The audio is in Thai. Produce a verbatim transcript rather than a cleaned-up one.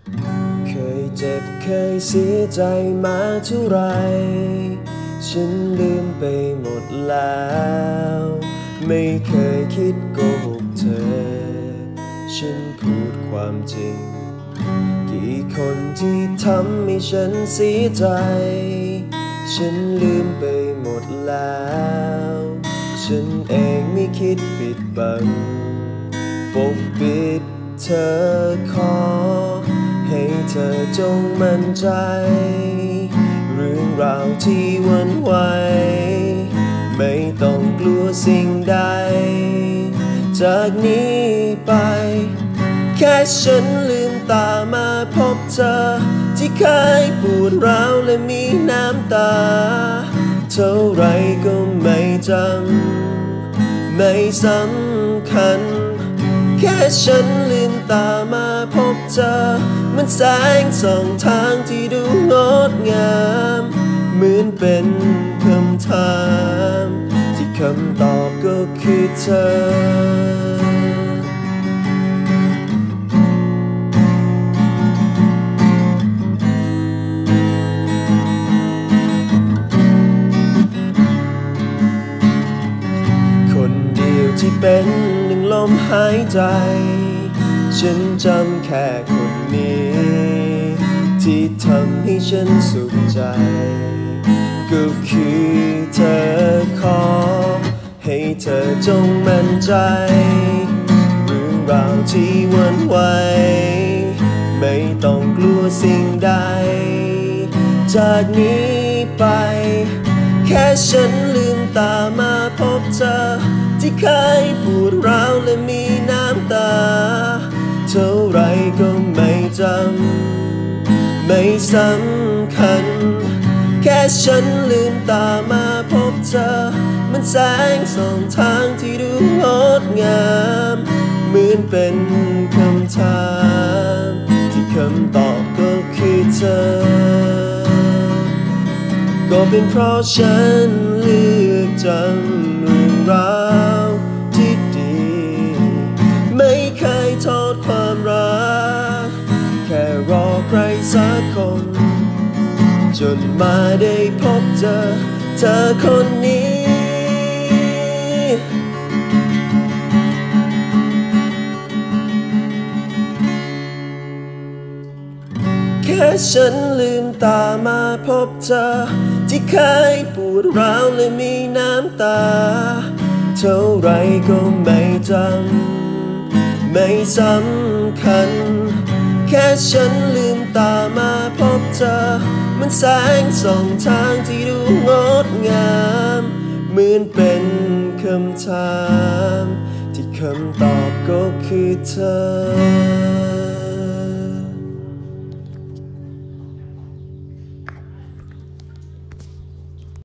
เคยเจ็บเคยเสียใจมาเท่าไรฉันลืมไปหมดแล้วไม่เคยคิดโกหกเธอฉันพูดความจริงกี่คนที่ทำให้ฉันเสียใจฉันลืมไปหมดแล้วฉันเองไม่คิดปิดบังปกปิดเธอขอให้เธอจงมั่นใจเรื่องราวที่หวั่นไหวไม่ต้องกลัวสิ่งใดจากนี้ไปแค่ฉันลืมตามาพบเธอที่เคยปวดร้าวและมีน้ำตาเท่าไรก็ไม่จำไม่สำคัญแค่ฉันลืมตามาพบเธอมันแสงส่องทางที่ดูงดงามเหมือนเป็นคำถามที่คำตอบก็คือเธอที่เป็นหนึ่งลมหายใจฉันจำแค่คนนี้ที่ทำให้ฉันสุขใจก็คือเธอขอให้เธอจงมั่นใจเรื่องราวที่หวั่นไหวไม่ต้องกลัวสิ่งใดจากนี้ไปแค่ฉันลืมตามาพบเธอที่เคยปวดร้าวและมีน้ำตาเท่าไรก็ไม่จำไม่สำคัญแค่ฉันลืมตามาพบเธอมันแสงส่องทางที่ดูงดงามเหมือนเป็นคำถามที่คำตอบก็คือเธอก็เป็นเพราะฉันเลือกจำเรื่องราวที่ดีไม่เคยโทษความรักแค่รอใครสักคนจนมาได้พบเจอเธอคนนี้แค่ฉันลืมตามาพบเธอที่เคยปวดร้าวและมีน้ำตาเท่าไรก็ไม่จำไม่สำคัญแค่ฉันลืมตามาพบเธอมันแสงส่องทางที่ดูงดงามเหมือนเป็นคำถามที่คำตอบก็คือเธอ